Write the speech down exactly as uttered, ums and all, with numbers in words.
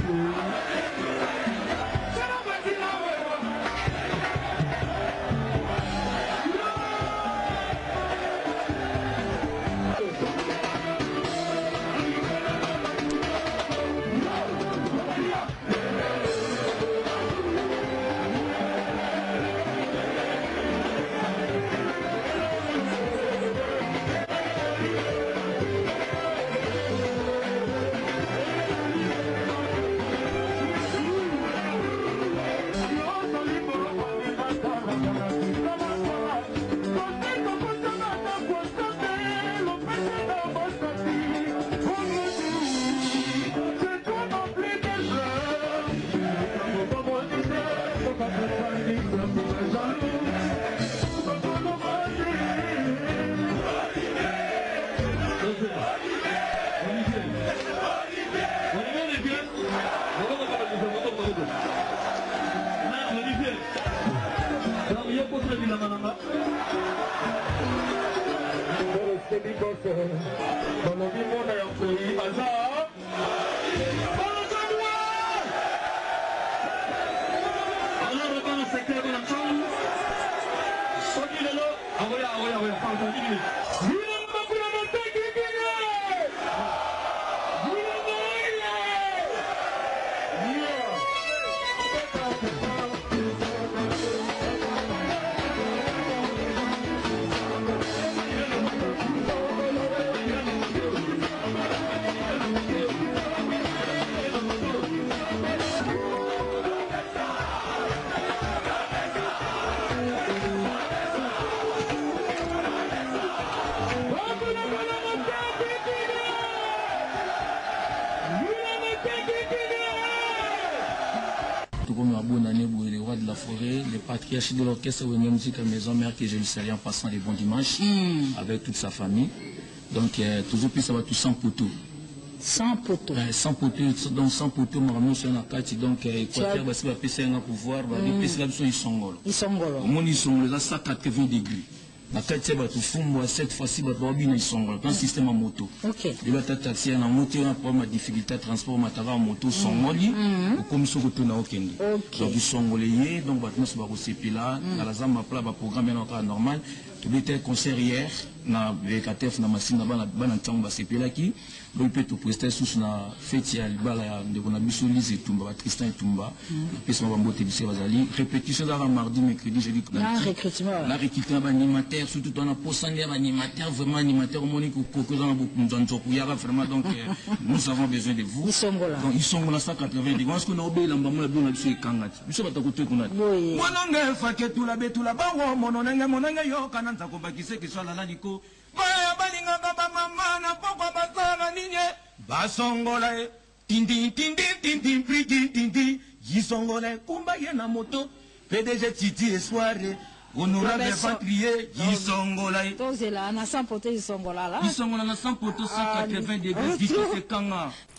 Le patriarche de l'orchestre Wenge Musique Maison Mère que je le salue en passant les bons dimanches mm. avec toute sa famille. Donc euh, toujours plus ça va tout sans poteau. Sans poteau. Euh, sans poteau, donc sans poteau, mon sur la carte donc Équateur va se passer un pouvoir, va aller passer là-dessus ils sont golo. Ils sont golo. Au moins ils sont là cent quatre-vingts degrés. La carte va tout fumbo cette fois-ci va pas bien ils sont golo. Dans système en moto. OK. Il va être taxi en moto un problème de difficulté de transport matava en moto sont goli. Comme ça que tout na okende. Donc ils sont golés donc va se voir aussi puis là dans la zone ma plat va programmer notre normal. Tout était concert hier na V K T F na machine na bana bana ntango ba sepela ki donc peut tout prester sous na fête ya libala de bona biso Lise Tumba Tristan Tumba pesa ba mbote bise bazali répétition za mardi mercredi jeudi la recrutement la recrutement ba animateur surtout on a posangé ba animateur vraiment animateur monique ko za na beaucoup nzonzo ku yara vraiment donc nous avons besoin de vous ils sont là donc ils sont là cent quatre-vingts degrés est-ce qu'on a obéi lamba mo la biso na biso ekangati biso bata ko teko na monanga faketu la betula bango mononanga monanga yo kana nzako bakise ke swala la liko baya balinga baba mama na pokwa basala ninye basongola e tindi tindi tindi tindi tindi yisongola kumba ye na moto P D G Titi Espoire honorable patrier yisongola e donc c'est là na cent poteau yisongola là yisongola na cent poteau cent quatre-vingts degrés vite c'est kanga